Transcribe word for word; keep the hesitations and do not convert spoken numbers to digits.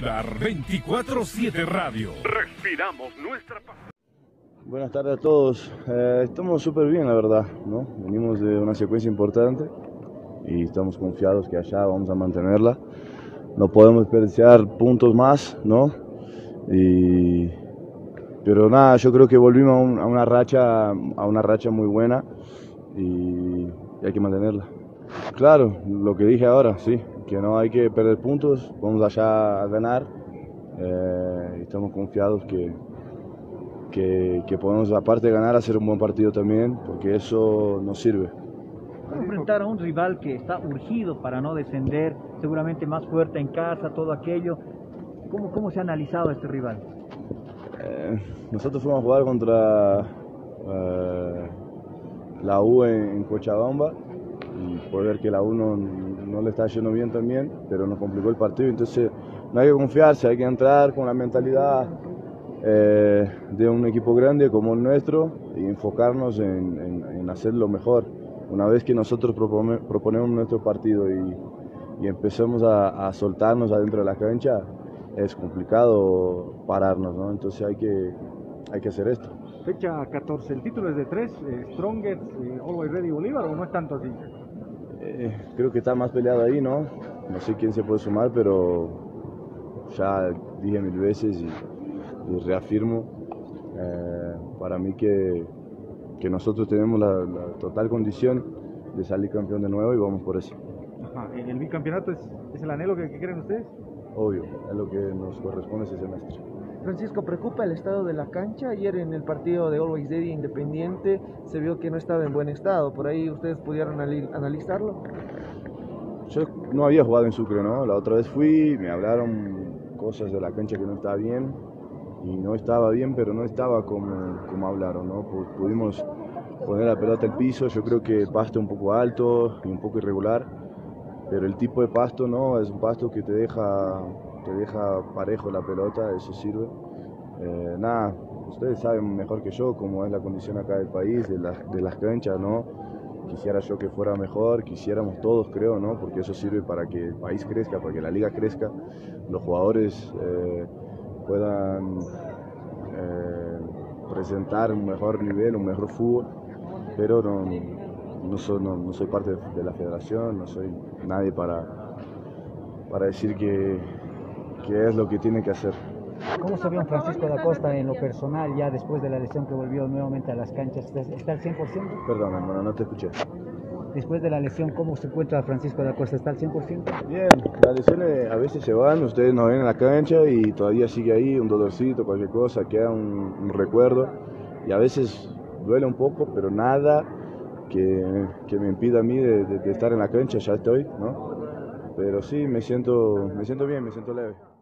Bolívar veinticuatro siete Radio. Respiramos nuestra paz. Buenas tardes a todos. Eh, estamos súper bien, la verdad, ¿no? Venimos de una secuencia importante y estamos confiados que allá vamos a mantenerla. No podemos desperdiciar puntos más, ¿no? Y... Pero nada, yo creo que volvimos a, un, a, una, racha, a una racha muy buena y, y hay que mantenerla. Claro, lo que dije ahora, sí, que no hay que perder puntos, vamos allá a ganar. Eh, estamos confiados que, que, que podemos, aparte de ganar, hacer un buen partido también, porque eso nos sirve. Enfrentar a un rival que está urgido para no descender, seguramente más fuerte en casa, todo aquello. ¿Cómo, cómo se ha analizado este rival? Eh, nosotros fuimos a jugar contra eh, la U en, en Cochabamba y puede ver que la U no, no le está yendo bien también, pero nos complicó el partido, entonces no hay que confiarse, hay que entrar con la mentalidad eh, de un equipo grande como el nuestro y enfocarnos en, en, en hacer lo mejor. Una vez que nosotros propone, proponemos nuestro partido y, y empezamos a, a soltarnos adentro de la cancha, es complicado pararnos, ¿no? Entonces hay que, hay que hacer esto. Fecha catorce, ¿el título es de tres? Eh, ¿Strongest, eh, Always Ready Bolívar o no es tanto así? Eh, creo que está más peleado ahí, ¿no? No sé quién se puede sumar, pero ya dije mil veces y, y reafirmo eh, para mí que, que nosotros tenemos la, la total condición de salir campeón de nuevo y vamos por eso. Ajá. ¿El bicampeonato es, es el anhelo que, que quieren ustedes? Obvio, es lo que nos corresponde ese semestre. Francisco, ¿preocupa el estado de la cancha? Ayer en el partido de Always Ready Independiente se vio que no estaba en buen estado. ¿Por ahí ustedes pudieron analizarlo? Yo no había jugado en Sucre, ¿no? La otra vez fui, me hablaron cosas de la cancha que no estaba bien y no estaba bien, pero no estaba como, como hablaron, ¿no? Pudimos poner la pelota al piso, yo creo que el pasto un poco alto y un poco irregular, pero el tipo de pasto, ¿no? Es un pasto que te deja, te deja parejo la pelota, eso sirve. Eh, nada, ustedes saben mejor que yo cómo es la condición acá del país, de, la, de las canchas, ¿no? Quisiera yo que fuera mejor, quisiéramos todos, creo, ¿no? Porque eso sirve para que el país crezca, para que la liga crezca, los jugadores eh, puedan eh, presentar un mejor nivel, un mejor fútbol, pero no, no, soy, no, no soy parte de la federación, no soy nadie para, para decir que, que es lo que tiene que hacer. ¿Cómo se vio en Francisco da Costa en lo personal ya después de la lesión que volvió nuevamente a las canchas? ¿Está al cien por ciento? Perdón, hermano, no te escuché. Después de la lesión, ¿cómo se encuentra Francisco da Costa? ¿Está al cien por ciento? Bien, las lesiones a veces se van, ustedes nos ven en la cancha y todavía sigue ahí un dolorcito, cualquier cosa, queda un, un recuerdo y a veces duele un poco, pero nada que, que me impida a mí de, de, de estar en la cancha, ya estoy, ¿no? Pero sí, me siento, me siento bien, me siento leve.